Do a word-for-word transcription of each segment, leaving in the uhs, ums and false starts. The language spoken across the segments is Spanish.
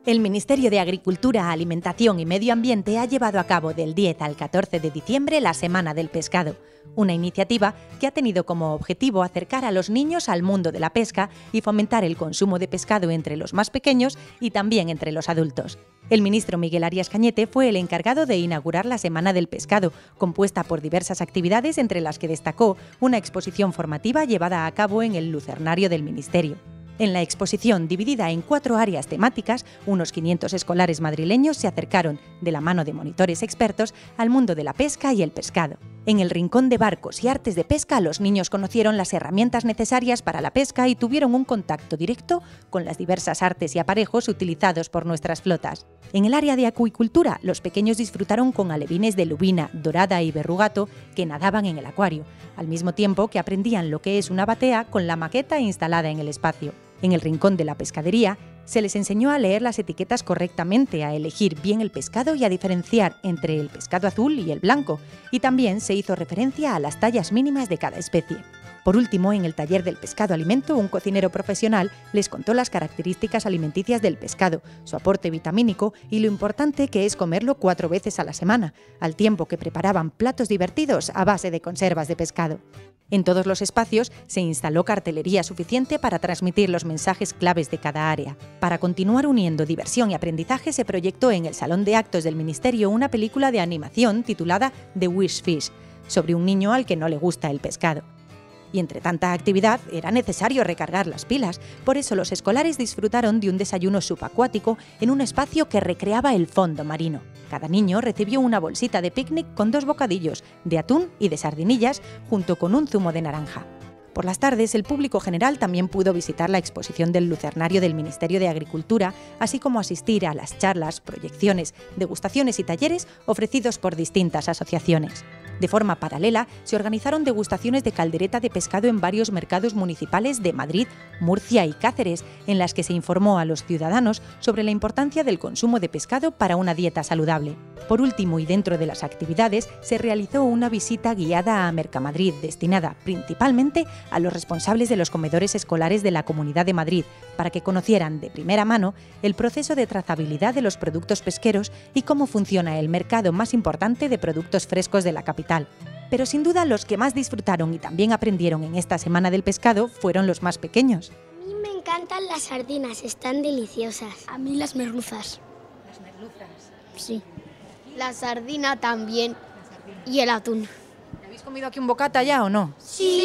El Ministerio de Agricultura, Alimentación y Medio Ambiente ha llevado a cabo del diez al catorce de diciembre la Semana del Pescado, una iniciativa que ha tenido como objetivo acercar a los niños al mundo de la pesca y fomentar el consumo de pescado entre los más pequeños y también entre los adultos. El ministro Miguel Arias Cañete fue el encargado de inaugurar la Semana del Pescado, compuesta por diversas actividades entre las que destacó una exposición formativa llevada a cabo en el Lucernario del Ministerio. En la exposición, dividida en cuatro áreas temáticas, unos quinientos escolares madrileños se acercaron, de la mano de monitores expertos, al mundo de la pesca y el pescado. En el rincón de barcos y artes de pesca, los niños conocieron las herramientas necesarias para la pesca y tuvieron un contacto directo con las diversas artes y aparejos utilizados por nuestras flotas. En el área de acuicultura, los pequeños disfrutaron con alevines de lubina, dorada y berrugato que nadaban en el acuario, al mismo tiempo que aprendían lo que es una batea con la maqueta instalada en el espacio. En el rincón de la pescadería, se les enseñó a leer las etiquetas correctamente, a elegir bien el pescado y a diferenciar entre el pescado azul y el blanco, y también se hizo referencia a las tallas mínimas de cada especie. Por último, en el taller del pescado alimento, un cocinero profesional les contó las características alimenticias del pescado, su aporte vitamínico y lo importante que es comerlo cuatro veces a la semana, al tiempo que preparaban platos divertidos a base de conservas de pescado. En todos los espacios se instaló cartelería suficiente para transmitir los mensajes claves de cada área. Para continuar uniendo diversión y aprendizaje, se proyectó en el Salón de Actos del Ministerio una película de animación titulada The Wish Fish, sobre un niño al que no le gusta el pescado. Y entre tanta actividad era necesario recargar las pilas, por eso los escolares disfrutaron de un desayuno subacuático en un espacio que recreaba el fondo marino. Cada niño recibió una bolsita de picnic con dos bocadillos, de atún y de sardinillas, junto con un zumo de naranja. Por las tardes, el público general también pudo visitar la exposición del Lucernario del Ministerio de Agricultura, así como asistir a las charlas, proyecciones, degustaciones y talleres ofrecidos por distintas asociaciones. De forma paralela, se organizaron degustaciones de caldereta de pescado en varios mercados municipales de Madrid, Murcia y Cáceres, en las que se informó a los ciudadanos sobre la importancia del consumo de pescado para una dieta saludable. Por último, y dentro de las actividades, se realizó una visita guiada a Mercamadrid, destinada principalmente a los responsables de los comedores escolares de la Comunidad de Madrid, para que conocieran de primera mano el proceso de trazabilidad de los productos pesqueros y cómo funciona el mercado más importante de productos frescos de la capital. Pero sin duda los que más disfrutaron y también aprendieron en esta Semana del Pescado fueron los más pequeños. A mí me encantan las sardinas, están deliciosas. A mí las merluzas. ¿Las merluzas? Sí. La sardina también. La sardina. Y el atún. ¿Habéis comido aquí un bocata ya o no?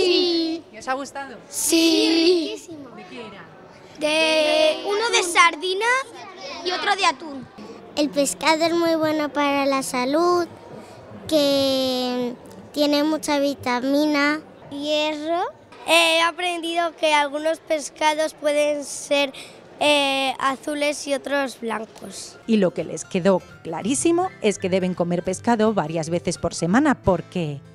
Sí. ¿Y os ha gustado? Sí. Sí, ¿De qué era? De uno de sardina y otro de atún. el pescado es muy bueno para la salud, que tiene mucha vitamina, hierro. He aprendido que algunos pescados pueden ser eh, azules y otros blancos. Y lo que les quedó clarísimo es que deben comer pescado varias veces por semana porque